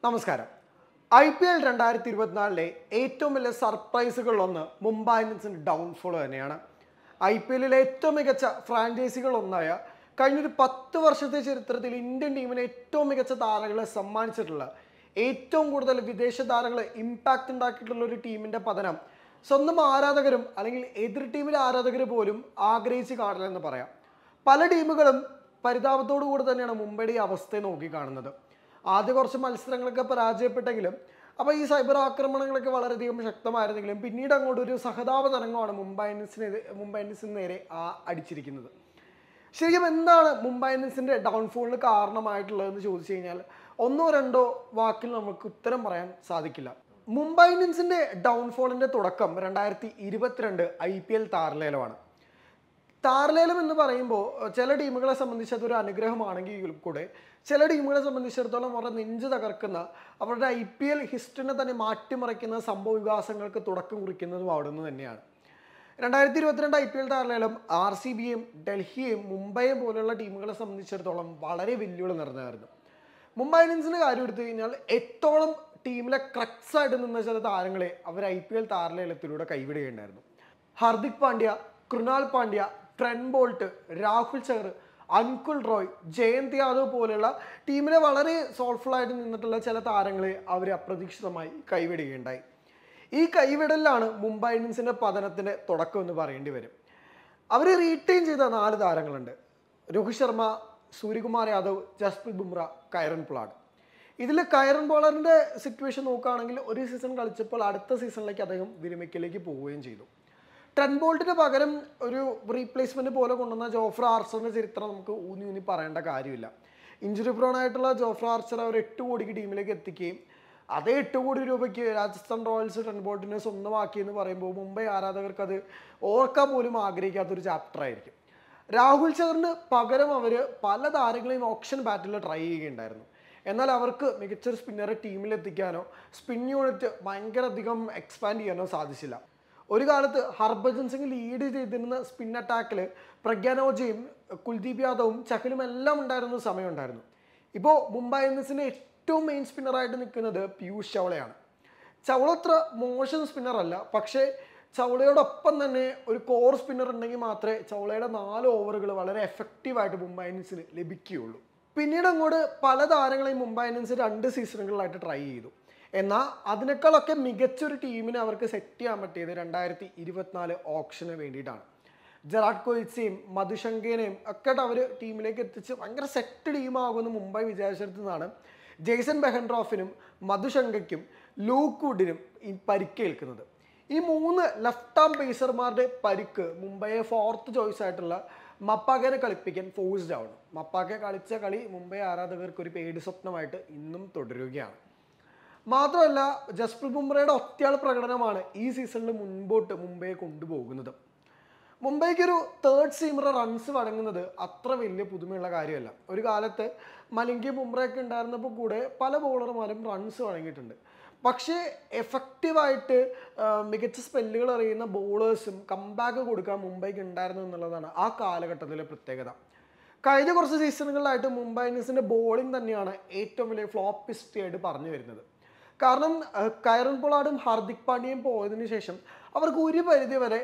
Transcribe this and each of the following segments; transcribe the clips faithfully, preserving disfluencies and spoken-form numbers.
നമസ്കാരം. I P L രണ്ടായിരത്തി ഇരുപത്തിനാലിലെ ഏറ്റവും വലിയ സർപ്രൈസുകളിലൊന്ന് മുംബൈ ഇന്ത്യൻസിൻ്റെ ഡൗൺഫോൾ തന്നെയാണ്. ഐ പി എല്ലിലെ ഏറ്റവും മികച്ച ഫ്രാഞ്ചൈസികളൊന്നായ കഴിഞ്ഞൊരു പത്ത് വർഷത്തെ ചരിത്രത്തിൽ ഇന്ത്യൻ ടീമിന് ഏറ്റവും മികച്ച താരങ്ങളെ സമ്മാനിച്ചിട്ടുള്ള, ഏറ്റവും കൂടുതൽ വിദേശ താരങ്ങളെ ഇമ്പാക്റ്റ് ഉണ്ടാക്കിയിട്ടുള്ള ഒരു ടീമിൻ്റെ പതനം സ്വന്തം ആരാധകരും അല്ലെങ്കിൽ എതിർ ടീമിലെ ആരാധകർ പോലും ആഗ്രഹിച്ച് കാണില്ലെന്ന് പറയാം. പല ടീമുകളും പരിതാപത്തോടു കൂടി തന്നെയാണ് മുംബൈയുടെ ഈ അവസ്ഥയെ നോക്കിക്കാണുന്നത്. ആദ്യ കുറച്ച് മത്സരങ്ങളൊക്കെ പരാജയപ്പെട്ടെങ്കിലും അപ്പോൾ ഈ സൈബർ ആക്രമണങ്ങളൊക്കെ വളരെയധികം ശക്തമായിരുന്നെങ്കിലും പിന്നീട് അങ്ങോട്ട് ഒരു സഹതാപ തരംഗമാണ് മുംബൈ ഇന്ത്യൻസിന് മുംബൈ ഇന്ത്യൻസിന് നേരെ ആ അടിച്ചിരിക്കുന്നത്. ശരിക്കും എന്താണ് മുംബൈ ഇന്ത്യൻസിൻ്റെ ഡൗൺഫോളിന് കാരണമായിട്ടുള്ളതെന്ന് ചോദിച്ചു കഴിഞ്ഞാൽ ഒന്നോ രണ്ടോ വാക്കിൽ നമുക്ക് ഉത്തരം പറയാൻ സാധിക്കില്ല. മുംബൈ ഇന്ത്യൻസിൻ്റെ ഡൗൺഫോളിൻ്റെ തുടക്കം രണ്ടായിരത്തി ഇരുപത്തിരണ്ട് ഐ പി എൽ താരലേലമാണ്. താരലേലം എന്ന് പറയുമ്പോൾ ചില ടീമുകളെ സംബന്ധിച്ച് അതൊരു അനുഗ്രഹമാണെങ്കിൽ കൂടെ ചില ടീമുകളെ സംബന്ധിച്ചിടത്തോളം അവരുടെ നെഞ്ച് തകർക്കുന്ന, അവരുടെ ഐ പി എൽ ഹിസ്റ്ററിനെ തന്നെ മാറ്റിമറിക്കുന്ന സംഭവ വികാസങ്ങൾക്ക് തുടക്കം കുറിക്കുന്നതും അവിടെ നിന്ന് തന്നെയാണ്. രണ്ടായിരത്തി ഇരുപത്തിരണ്ട് ഐ പി എൽ താരലേലം ആർ സി ബിയെയും ഡൽഹിയെയും മുംബൈയും പോലുള്ള ടീമുകളെ സംബന്ധിച്ചിടത്തോളം വളരെ വെല്ലുവിളി നിറഞ്ഞായിരുന്നു. മുംബൈ ഇന്ത്യൻസിൻ്റെ കാര്യം എടുത്തു കഴിഞ്ഞാൽ എത്തോളം ടീമിലെ ക്രക്സ് ആയിട്ട് നിന്ന ചില താരങ്ങളെ അവർ ഐ പി എൽ താരലേലത്തിലൂടെ കൈവിടുകയുണ്ടായിരുന്നു. ഹാർദിക് പാണ്ഡ്യ, കൃണാൽ പാണ്ഡ്യ, ട്രെന്റ് ബോൾട്ട്, രാഹുൽ ചഹർ, അൻകുൽ റോയ്, ജയന്ത് യാദവ് പോലെയുള്ള ടീമിലെ വളരെ സോൾഫുള്ളായിട്ട് നിന്നിട്ടുള്ള ചില താരങ്ങളെ അവർ അപ്രതീക്ഷിതമായി കൈവിടുകയുണ്ടായി. ഈ കൈവിടലിലാണ് മുംബൈ ഇന്ത്യൻസിൻ്റെ പതനത്തിൻ്റെ തുടക്കം എന്ന് പറയേണ്ടി വരും. അവർ റീറ്റെയിൻ ചെയ്ത നാല് താരങ്ങളുണ്ട്: രോഹിത് ശർമ്മ, സൂര്യകുമാർ യാദവ്, ജസ്പ്രീത് ബുംറ, കൈറൻ പൊളാർഡ്. ഇതിൽ കൈറൻ പൊളാർഡിൻ്റെ സിറ്റുവേഷൻ നോക്കുകയാണെങ്കിൽ ഒരു സീസൺ കളിച്ചപ്പോൾ അടുത്ത സീസണിലേക്ക് അദ്ദേഹം വിരമിക്കലേക്ക് പോവുകയും ചെയ്തു. ട്രെന്റ് ബോൾട്ടിന് പകരം ഒരു റീപ്ലേസ്മെൻറ്റ് പോലെ കൊണ്ടുവന്ന ജോഫ്ര ആർച്ചറിൻ്റെ ചരിത്രം നമുക്ക് ഊന്നി ഊന്നി പറയേണ്ട കാര്യമില്ല. ഇഞ്ചുറി പ്രോൺ ആയിട്ടുള്ള ജോഫ്ര ആർച്ചർ അവർ എട്ട് കോടിക്ക് ടീമിലേക്ക് എത്തിക്കുകയും അതേ എട്ട് കോടി രൂപയ്ക്ക് രാജസ്ഥാൻ റോയൽസ് ട്രെന്റ് ബോൾട്ടിനെ സ്വന്തമാക്കിയെന്ന് പറയുമ്പോൾ മുംബൈ ആരാധകർക്ക് അത് ഓർക്കാൻ പോലും ആഗ്രഹിക്കാത്തൊരു ചാപ്റ്റർ ആയിരിക്കും. രാഹുൽ ചഹറിന് പകരം അവർ പല താരങ്ങളെയും ഓപ്ഷൻ ബാറ്റിൽ ട്രൈ ചെയ്യുകയുണ്ടായിരുന്നു. എന്നാൽ അവർക്ക് മികച്ചൊരു സ്പിന്നറെ ടീമിലെത്തിക്കാനോ സ്പിൻ യൂണിറ്റ് ഭയങ്കര അധികം എക്സ്പാൻഡ് ചെയ്യാനോ സാധിച്ചില്ല. ഒരു കാലത്ത് ഹർഭജൻ സിംഗ് ലീഡ് ചെയ്തിരുന്ന സ്പിൻ അറ്റാക്കിൽ പ്രഗ്യാനോജയും കുൽദീപ് യാദവും ചഹലും എല്ലാം ഉണ്ടായിരുന്ന സമയമുണ്ടായിരുന്നു. ഇപ്പോൾ മുംബൈ ഇന്ത്യൻസിൻ്റെ ഏറ്റവും മെയിൻ സ്പിന്നറായിട്ട് നിൽക്കുന്നത് പീയൂഷ് ചൗളയാണ്. ചൗള അത്ര മോശം സ്പിന്നറല്ല, പക്ഷേ ചൗളയോടൊപ്പം തന്നെ ഒരു കോർ സ്പിന്നർ ഉണ്ടെങ്കിൽ മാത്രമേ ചൗളയുടെ നാല് ഓവറുകൾ വളരെ എഫക്റ്റീവായിട്ട് മുംബൈ ഇന്ത്യൻസിന് ലഭിക്കുകയുള്ളൂ. പിന്നീട് അങ്ങോട്ട് പല താരങ്ങളെയും മുംബൈ ഇന്ത്യൻസ് രണ്ട് സീസണുകളിലായിട്ട് ട്രൈ ചെയ്തു. എന്നാൽ അതിനേക്കാളൊക്കെ മികച്ചൊരു ടീമിനെ അവർക്ക് സെറ്റ് ചെയ്യാൻ പറ്റിയത് രണ്ടായിരത്തി ഇരുപത്തിനാല് ഓപ്ഷന് വേണ്ടിയിട്ടാണ്. ജറാഡ് കോഹ്ലിയെയും മധുശങ്കേനെയും ഒക്കെ അവർ ടീമിലേക്ക് എത്തിച്ച് ഭയങ്കര സെറ്റ് ടീമാകുമെന്ന് മുംബൈ വിചാരിച്ചിരുന്നതാണ് ജെയ്സൺ ബെഹൻഡ്രോഫിനും മധുശങ്കയ്ക്കും ലൂക്ക് വുഡിനും ഈ പരിക്കേൽക്കുന്നത്. ഈ മൂന്ന് ലെഫ്റ്റ് ആം പേസർമാരുടെ പരിക്ക് മുംബൈയെ ഫോർത്ത് ചോയ്സ് ആയിട്ടുള്ള മപ്പാക്കനെ കളിപ്പിക്കാൻ ഫോഴ്സ്ഡ് ആവണം. മപ്പാക്കെ കളിച്ച കളി മുംബൈ ആരാധകർക്ക് ഒരു പേടി സ്വപ്നമായിട്ട് ഇന്നും തുടരുകയാണ്. മാത്രമല്ല, ജസ്പ്രീത് ബുംറയുടെ ഒറ്റയാൾ പ്രകടനമാണ് ഈ സീസണിൽ മുൻപോട്ട് മുംബൈയെ കൊണ്ടുപോകുന്നത്. മുംബൈക്ക് ഒരു തേർഡ് സീമർ റൺസ് വഴങ്ങുന്നത് അത്ര വലിയ പുതുമയുള്ള കാര്യമല്ല. ഒരു കാലത്ത് മലിംഗി ബുംറയൊക്കെ ഉണ്ടായിരുന്നപ്പോൾ കൂടെ പല ബോളർമാരും റൺസ് വഴങ്ങിയിട്ടുണ്ട്. പക്ഷേ എഫക്റ്റീവായിട്ട് മികച്ച സ്പെല്ലുകൾ അറിയുന്ന ബോളേഴ്സും കംബാക്ക് കൊടുക്കാൻ മുംബൈക്ക് ഉണ്ടായിരുന്നു എന്നുള്ളതാണ് ആ കാലഘട്ടത്തിലെ പ്രത്യേകത. കഴിഞ്ഞ കുറച്ച് സീസണുകളിലായിട്ട് മുംബൈ ഇന്ത്യൻസിൻ്റെ ബോളിംഗ് തന്നെയാണ് ഏറ്റവും വലിയ ഫ്ലോപ്പ് ഹിസ്റ്ററി ആയിട്ട് പറഞ്ഞു വരുന്നത്. കാരണം കൈറൻ പൊളാർഡും ഹാർദിക് പാണ്ഡ്യയും പോയതിനു ശേഷം അവർക്ക് ഒരു പരിധി വരെ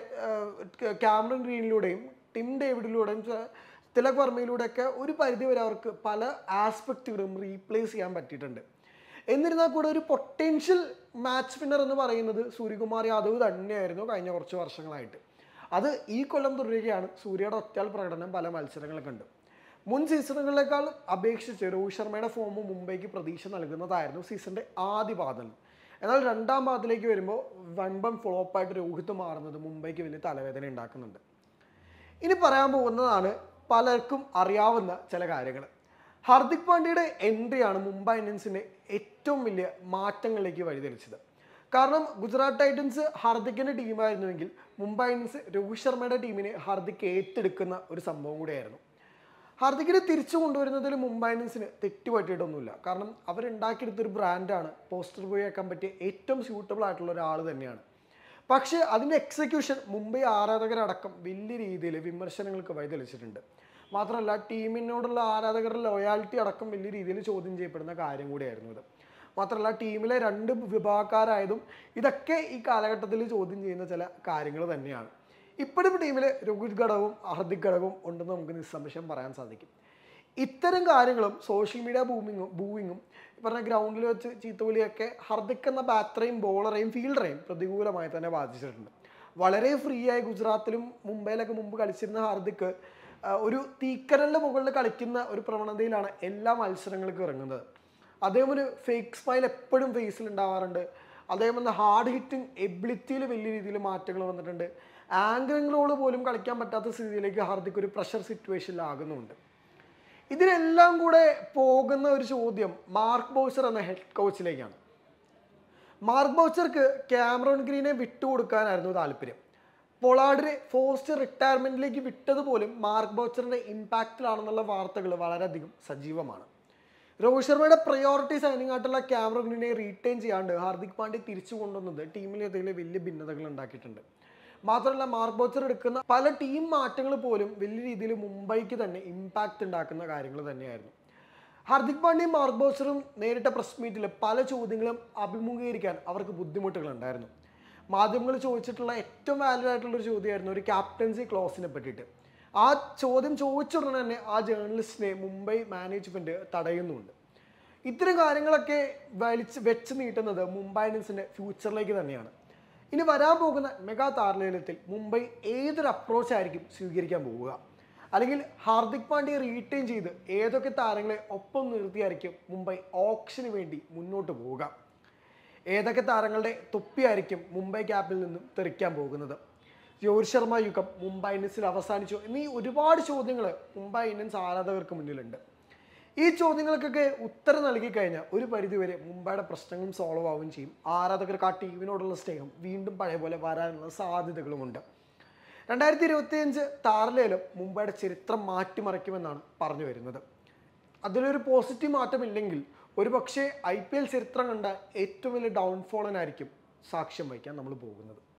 ക്യാമറൺ ഗ്രീനിലൂടെയും ടിം ഡേവിഡിലൂടെയും തിലക് വർമ്മയിലൂടെയൊക്കെ ഒരു പരിധി വരെ അവർക്ക് പല ആസ്പെക്റ്റുകളും റീപ്ലേസ് ചെയ്യാൻ പറ്റിയിട്ടുണ്ട്. എന്നിരുന്നാൽ കൂടെ ഒരു പൊട്ടൻഷ്യൽ മാച്ച് വിന്നർ എന്ന് പറയുന്നത് സൂര്യകുമാർ യാദവ് തന്നെയായിരുന്നു കഴിഞ്ഞ കുറച്ച് വർഷങ്ങളായിട്ട്. അത് ഈ കൊല്ലം തുടരുകയാണ്. സൂര്യയുടെ ഒറ്റയാൾ പ്രകടനം പല മത്സരങ്ങളൊക്കെ ഉണ്ട്. മുൻ സീസണുകളിലേക്കാൾ അപേക്ഷിച്ച് രോഹിത് ശർമ്മയുടെ ഫോം മുംബൈക്ക് പ്രതീക്ഷ നൽകുന്നതായിരുന്നു സീസണിൻ്റെ ആദ്യ പാദത്തിൽ. എന്നാൽ രണ്ടാം പാദത്തിലേക്ക് വരുമ്പോൾ വൻപൻ ഫ്ലോപ്പായിട്ട് രോഹിത് മാറുന്നത് മുംബൈക്ക് വലിയ തലവേദന ഉണ്ടാക്കുന്നുണ്ട്. ഇനി പറയാൻ പോകുന്നതാണ് പലർക്കും അറിയാവുന്ന ചില കാര്യങ്ങൾ. ഹാർദിക് പാണ്ഡ്യയുടെ എൻട്രിയാണ് മുംബൈ ഇന്ത്യൻസിൻ്റെ ഏറ്റവും വലിയ മാറ്റങ്ങളിലേക്ക് വഴിതെളിച്ചത്. കാരണം ഗുജറാത്ത് ടൈറ്റൻസ് ഹാർദിക്കിൻ്റെ ടീമായിരുന്നുവെങ്കിൽ മുംബൈ ഇന്ത്യൻസ് രോഹിത് ശർമ്മയുടെ ടീമിനെ ഹാർദിക് ഏറ്റെടുക്കുന്ന ഒരു സംഭവം കൂടിയായിരുന്നു. ഹാർദിക്കിനെ തിരിച്ചു കൊണ്ടുവരുന്നതിൽ മുംബൈ ഇന്ത്യൻസിന് തെറ്റുപറ്റിയിട്ടൊന്നുമില്ല. കാരണം അവരുണ്ടാക്കിയെടുത്തൊരു ബ്രാൻഡാണ്, പോസ്റ്റർ ബോയ് ആക്കാൻ പറ്റിയ ഏറ്റവും സ്യൂട്ടബിൾ ആയിട്ടുള്ള ഒരാൾ തന്നെയാണ്. പക്ഷേ അതിൻ്റെ എക്സിക്യൂഷൻ മുംബൈ ആരാധകരടക്കം വലിയ രീതിയിൽ വിമർശനങ്ങൾക്ക് വഴിതെളിച്ചിട്ടുണ്ട്. മാത്രമല്ല ടീമിനോടുള്ള ആരാധകരുടെ ലോയാലിറ്റി അടക്കം വലിയ രീതിയിൽ ചോദ്യം ചെയ്യപ്പെടുന്ന കാര്യം കൂടിയായിരുന്നു ഇത്. മാത്രമല്ല ടീമിലെ രണ്ട് വിഭാഗക്കാരായതും ഇതൊക്കെ ഈ കാലഘട്ടത്തിൽ ചോദ്യം ചെയ്യുന്ന ചില കാര്യങ്ങൾ തന്നെയാണ്. ഇപ്പോഴും ടീമിൽ രോഹിത് ഘടകവും ഹർദിക് ഘടകവും ഉണ്ടെന്ന് നമുക്ക് നിസ്സംശയം പറയാൻ സാധിക്കും. ഇത്തരം കാര്യങ്ങളും സോഷ്യൽ മീഡിയ ബൂമിങ്ങും ബൂവിങ്ങും പറഞ്ഞ ഗ്രൗണ്ടിൽ വെച്ച് ചീത്തവിളിയൊക്കെ ഹർദിക് എന്ന ബാറ്ററേയും ബോളറേയും ഫീൽഡറേയും പ്രതികൂലമായി തന്നെ ബാധിച്ചിട്ടുണ്ട്. വളരെ ഫ്രീ ആയി ഗുജറാത്തിലും മുംബൈയിലൊക്കെ മുമ്പ് കളിച്ചിരുന്ന ഹാർദിക് ഒരു തീക്കരലിൻ്റെ മുകളിൽ കളിക്കുന്ന ഒരു പ്രവണതയിലാണ് എല്ലാ മത്സരങ്ങൾക്കും ഇറങ്ങുന്നത്. അദ്ദേഹം ഒരു ഫേക്ക് സ്മൈൽ എപ്പോഴും ഫേസിൽ ഉണ്ടാവാറുണ്ട്. അദ്ദേഹം എന്ന ഹാർഡ് ഹിറ്റിംഗ് എബിലിറ്റിയിൽ വലിയ രീതിയിൽ മാറ്റങ്ങൾ വന്നിട്ടുണ്ട്. ആംഗിളുകളോട് പോലും കളിക്കാൻ പറ്റാത്ത സ്ഥിതിയിലേക്ക് ഹാർദിക് ഒരു പ്രഷർ സിറ്റുവേഷനിലാകുന്നുണ്ട്. ഇതിനെല്ലാം കൂടെ പോകുന്ന ഒരു ചോദ്യം മാർക്ക് ബൗച്ചർ എന്ന ഹെഡ് കോച്ചിലേക്കാണ്. മാർക്ക് ബൗച്ചർക്ക് ക്യാമറോൺ ഗ്രീനെ വിട്ടുകൊടുക്കാനായിരുന്നു താല്പര്യം. പൊളാർഡിനെ ഫോസ്റ്റ് റിട്ടയർമെന്റിലേക്ക് വിട്ടതുപോലും മാർക്ക് ബൗച്ചറിന്റെ ഇമ്പാക്റ്റിലാണെന്നുള്ള വാർത്തകൾ വളരെയധികം സജീവമാണ്. രോഹിത് ശർമ്മയുടെ പ്രയോറിറ്റി സൈനിങ് ആയിട്ടുള്ള ക്യാമറോൺ ഗ്രീനെ റീറ്റെയിൻ ചെയ്യാണ്ട് ഹാർദിക് പാണ്ഡ്യ തിരിച്ചു കൊണ്ടുവന്നത് ടീമിൽ ഏതെങ്കിലും വലിയ ഭിന്നതകൾ ഉണ്ടാക്കിയിട്ടുണ്ട്. മാത്രമല്ല മാർക്ക് ബൗച്ചർ എടുക്കുന്ന പല ടീം മാറ്റങ്ങൾ പോലും വലിയ രീതിയിൽ മുംബൈക്ക് തന്നെ ഇമ്പാക്റ്റ് ഉണ്ടാക്കുന്ന കാര്യങ്ങൾ തന്നെയായിരുന്നു. ഹാർദിക് പാണ്ഡ്യയും മാർക്ക് ബൗച്ചറും നേരിട്ട പ്രസ് മീറ്റിൽ പല ചോദ്യങ്ങളും അഭിമുഖീകരിക്കാൻ അവർക്ക് ബുദ്ധിമുട്ടുകൾ ഉണ്ടായിരുന്നു. മാധ്യമങ്ങൾ ചോദിച്ചിട്ടുള്ള ഏറ്റവും വാലിഡ് ആയിട്ടുള്ളൊരു ചോദ്യമായിരുന്നു ഒരു ക്യാപ്റ്റൻസി ക്ലോസിനെ പറ്റിയിട്ട്. ആ ചോദ്യം ചോദിച്ച ഉടനെ തന്നെ ആ ജേർണലിസ്റ്റിനെ മുംബൈ മാനേജ്മെൻറ്റ് തടയുന്നുണ്ട്. ഇത്തരം കാര്യങ്ങളൊക്കെ വലിച്ച് വെച്ച് നീട്ടുന്നത് മുംബൈ ഇന്ത്യൻസിൻ്റെ ഫ്യൂച്ചറിലേക്ക് തന്നെയാണ്. ഇനി വരാൻ പോകുന്ന മെഗാ താരലേലത്തിൽ മുംബൈ ഏതൊരു അപ്രോച്ചായിരിക്കും സ്വീകരിക്കാൻ പോവുക, അല്ലെങ്കിൽ ഹാർദിക് പാണ്ഡ്യയെ റീറ്റെയിൻ ചെയ്ത് ഏതൊക്കെ താരങ്ങളെ ഒപ്പം നിർത്തിയായിരിക്കും മുംബൈ ഓപ്ഷന് വേണ്ടി മുന്നോട്ട് പോവുക, ഏതൊക്കെ താരങ്ങളുടെ തൊപ്പിയായിരിക്കും മുംബൈ ക്യാപ്പിൽ നിന്നും തെറിക്കാൻ പോകുന്നത്, രോഹിത് ശർമ്മ യുഗം മുംബൈ ഇന്ത്യൻസിൽ അവസാനിച്ചു എന്നീ ഒരുപാട് ചോദ്യങ്ങൾ മുംബൈ ഇന്ത്യൻസ് ആരാധകർക്ക് മുന്നിലുണ്ട്. ഈ ചോദ്യങ്ങൾക്കൊക്കെ ഉത്തരം നൽകി കഴിഞ്ഞാൽ ഒരു പരിധിവരെ മുംബൈയുടെ പ്രശ്നങ്ങളും സോൾവ് ആവുകയും ചെയ്യും. ആരാധകർക്ക് ആ ടീമിനോടുള്ള സ്നേഹം വീണ്ടും പഴയ പോലെ വരാനുള്ള സാധ്യതകളുമുണ്ട്. രണ്ടായിരത്തി ഇരുപത്തി അഞ്ച് താരലേലം മുംബൈയുടെ ചരിത്രം മാറ്റിമറിക്കുമെന്നാണ് പറഞ്ഞു വരുന്നത്. അതിലൊരു പോസിറ്റീവ് മാറ്റമില്ലെങ്കിൽ ഒരു പക്ഷേ ഐ പി എൽ ചരിത്രം കണ്ട ഏറ്റവും വലിയ ഡൗൺഫോളിനായിരിക്കും സാക്ഷ്യം വഹിക്കാൻ നമ്മൾ പോകുന്നത്.